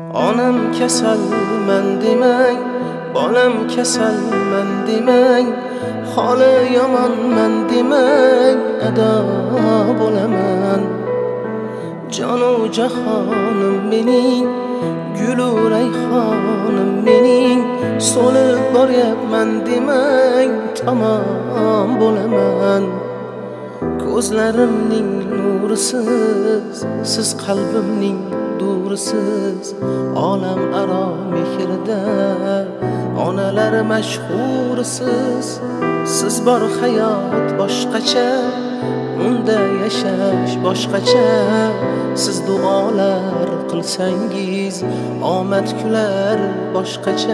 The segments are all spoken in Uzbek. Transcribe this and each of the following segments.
Onam kasalman demang, bolam kasalman demang, holi yomonman demang, ado bo'laman. Jonu jahonim mening, gulu rayhonim mening, so'lib boryapman demang, tamom bo'laman. Ko'zlarimning nurisiz, siz qalbimning durisiz, olam aro mehrda onalar mashhurisiz. Siz bor hayot boshqacha, unda yashash boshqacha. Siz duolar qilsangiz omad kular boshqacha.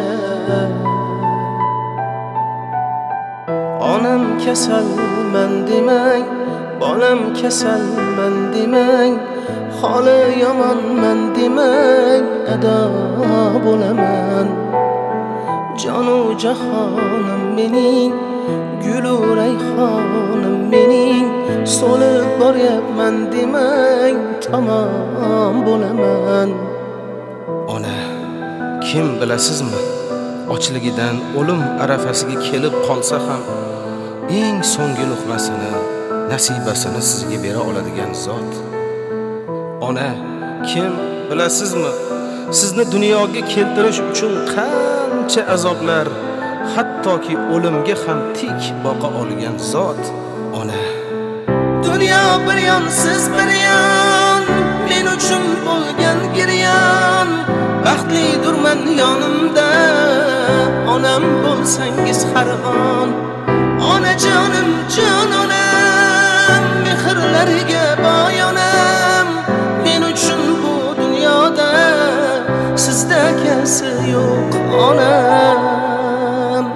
Onam kasalman demang, bolam kasalman demang, holi yomonman demang, ado bo'laman. Jonu jahonim mening, gulu rayhonim mening, so'lib boryapman demang, tamom bo'laman. Ona, kim bilasizmi? Ochligidan o'lim arafasiga kelib qolsa ham eng so'nggi luqmasini, nasibasini sizga bera oladigan zot. Ona, kim bilasizmi? Sizni dunyoga keltirish uchun qancha azoblar, hattoki o'limga ham tik boqa olgan zot. Ona, dunyo bir yon, siz bir yon, men uchun bo'lgan giryon. Baxtlidirman yonimda, onam bo'lsangiz har on. Onajonim, jon onam, mehrlariga boy onam. Men uchun bu dunyoda sizda kasi yo'q onam.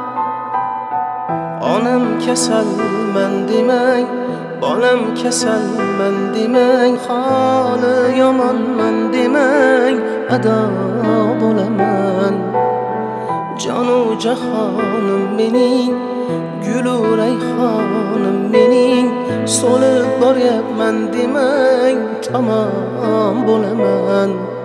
Onam kasalman demang, bolam kasalman demang, holi yomonman demang, ado bo'laman. Jonu jahonim mening, gulu rayhonim mening, so'lib boryapman demang, tamom bo'laman.